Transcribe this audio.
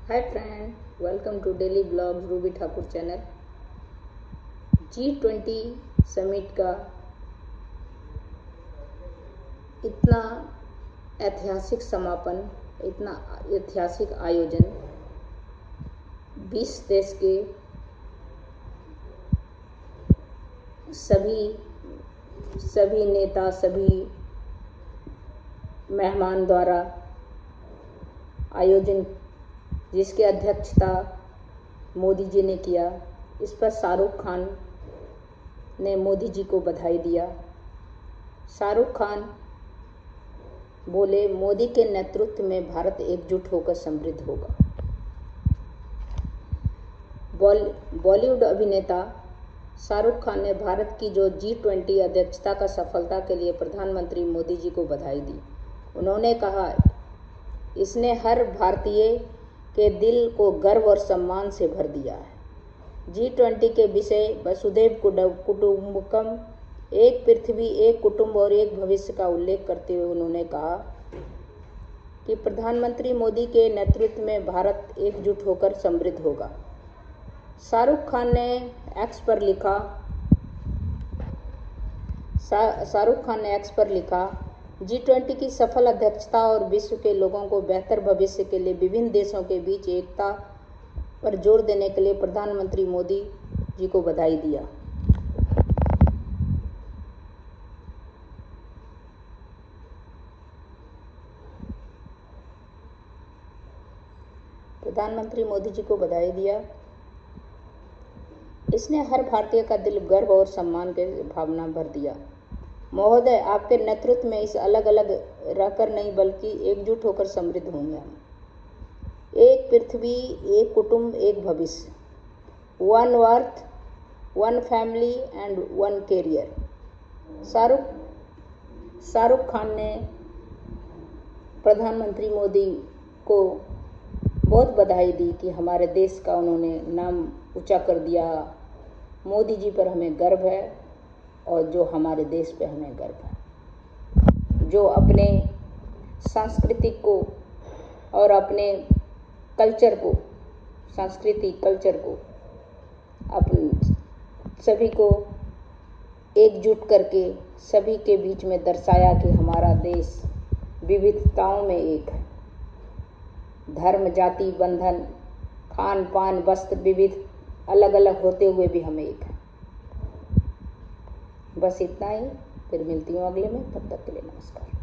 Hi friend, welcome to daily blogs Ruby Thakur channel. G20 summit का इतना ऐतिहासिक समापन, इतना ऐतिहासिक आयोजन 20 देश के सभी नेता, सभी मेहमान द्वारा आयोजन, जिसकी अध्यक्षता मोदी जी ने किया, इस पर शाहरुख खान ने मोदी जी को बधाई दिया। शाहरुख खान बोले, मोदी के नेतृत्व में भारत एकजुट होकर समृद्ध होगा। बॉलीवुड अभिनेता शाहरुख खान ने भारत की जो G20 अध्यक्षता का सफलता के लिए प्रधानमंत्री मोदी जी को बधाई दी। उन्होंने कहा, इसने हर भारतीय के दिल को गर्व और सम्मान से भर दिया है। G20 के विषय वसुधैव कुटुंबकम, एक पृथ्वी, एक कुटुंब और एक भविष्य का उल्लेख करते हुए उन्होंने कहा कि प्रधानमंत्री मोदी के नेतृत्व में भारत एकजुट होकर समृद्ध होगा। शाहरुख खान ने एक्स पर लिखा, G20 की सफल अध्यक्षता और विश्व के लोगों को बेहतर भविष्य के लिए विभिन्न देशों के बीच एकता पर जोर देने के लिए प्रधानमंत्री मोदी जी को बधाई दिया। प्रधानमंत्री मोदी जी को बधाई दिया। इसने हर भारतीय का दिल गर्व और सम्मान के भावना भर दिया। महोदय, आपके नेतृत्व में इस अलग अलग रहकर नहीं बल्कि एकजुट होकर समृद्ध होंगे हम। एक पृथ्वी, एक कुटुंब, एक भविष्य, one earth, one family and one career. Shahrukh Khan ने प्रधानमंत्री मोदी को बहुत बधाई दी कि हमारे देश का उन्होंने नाम ऊंचा कर दिया। मोदी जी पर हमें गर्व है और जो हमारे देश पे हमें गर्व है, जो अपने संस्कृति को और अपने कल्चर को, सांस्कृतिक कल्चर को, अपन सभी को एकजुट करके सभी के बीच में दर्शाया कि हमारा देश विविधताओं में एक है। धर्म, जाति, बंधन, खान पान, वस्त्र विविध अलग अलग होते हुए भी हम एक हैं। बस इतना ही, फिर मिलती हूँ अगले में। तब तक के लिए नमस्कार।